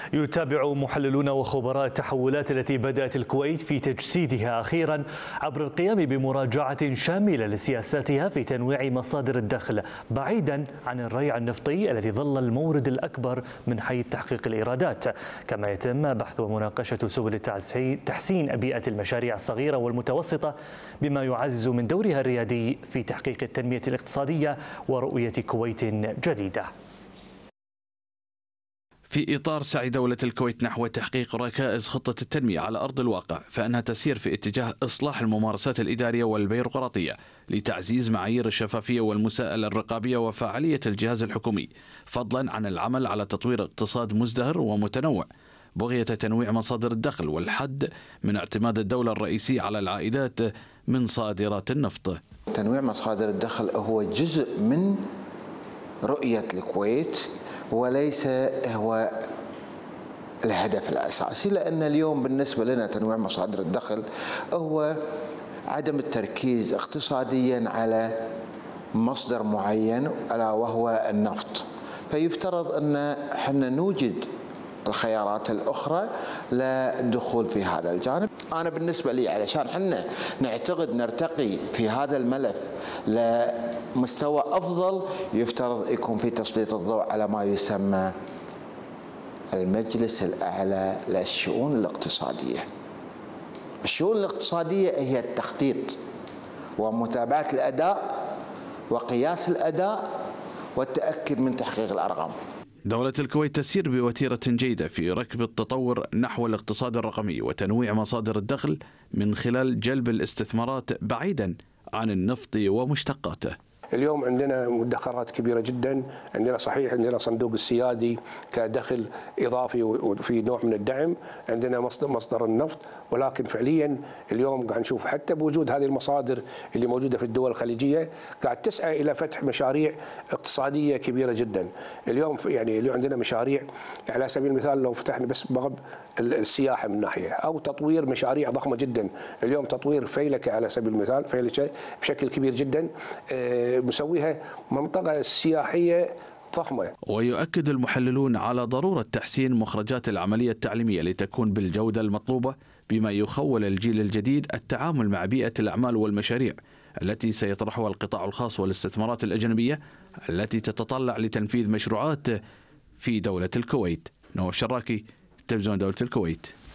يتابع محللون وخبراء التحولات التي بدأت الكويت في تجسيدها أخيرا عبر القيام بمراجعة شاملة لسياساتها في تنويع مصادر الدخل بعيدا عن الريع النفطي الذي ظل المورد الأكبر من حيث تحقيق الإيرادات، كما يتم بحث ومناقشة سبل تحسين بيئة المشاريع الصغيرة والمتوسطة بما يعزز من دورها الريادي في تحقيق التنمية الاقتصادية ورؤية كويت جديدة. في إطار سعي دولة الكويت نحو تحقيق ركائز خطة التنمية على أرض الواقع، فإنها تسير في اتجاه إصلاح الممارسات الإدارية والبيروقراطية لتعزيز معايير الشفافية والمساءلة الرقابية وفعالية الجهاز الحكومي، فضلا عن العمل على تطوير اقتصاد مزدهر ومتنوع بغية تنويع مصادر الدخل والحد من اعتماد الدولة الرئيسي على العائدات من صادرات النفط. تنويع مصادر الدخل هو جزء من رؤية الكويت وليس هو الهدف الأساسي، لأن اليوم بالنسبة لنا تنويع مصادر الدخل هو عدم التركيز اقتصاديا على مصدر معين ألا وهو النفط، فيفترض أن احنا نوجد الخيارات الأخرى للدخول في هذا الجانب. أنا بالنسبة لي علشان احنا نعتقد نرتقي في هذا الملف لمستوى أفضل يفترض يكون في تسليط الضوء على ما يسمى المجلس الأعلى للشؤون الاقتصادية. الشؤون الاقتصادية هي التخطيط ومتابعة الأداء وقياس الأداء والتأكد من تحقيق الأرقام. دولة الكويت تسير بوتيرة جيدة في ركب التطور نحو الاقتصاد الرقمي وتنويع مصادر الدخل من خلال جلب الاستثمارات بعيدا عن النفط ومشتقاته. اليوم عندنا مدخرات كبيرة جدا، عندنا صحيح عندنا صندوق السيادي كدخل إضافي وفي نوع من الدعم، عندنا مصدر النفط، ولكن فعليا اليوم قاعد نشوف حتى بوجود هذه المصادر اللي موجودة في الدول الخليجية قاعد تسعى إلى فتح مشاريع اقتصادية كبيرة جدا. اليوم يعني اليوم عندنا مشاريع على سبيل المثال لو فتحنا بس بغض السياحة من ناحية أو تطوير مشاريع ضخمة جدا، اليوم تطوير فيلكة على سبيل المثال، فيلكة بشكل كبير جدا مسويها منطقة سياحية ضخمة. ويؤكد المحللون على ضرورة تحسين مخرجات العملية التعليمية لتكون بالجودة المطلوبة بما يخول الجيل الجديد التعامل مع بيئة الأعمال والمشاريع التي سيطرحها القطاع الخاص والاستثمارات الأجنبية التي تتطلع لتنفيذ مشروعات في دولة الكويت. نواف شراكي، تلفزيون دولة الكويت.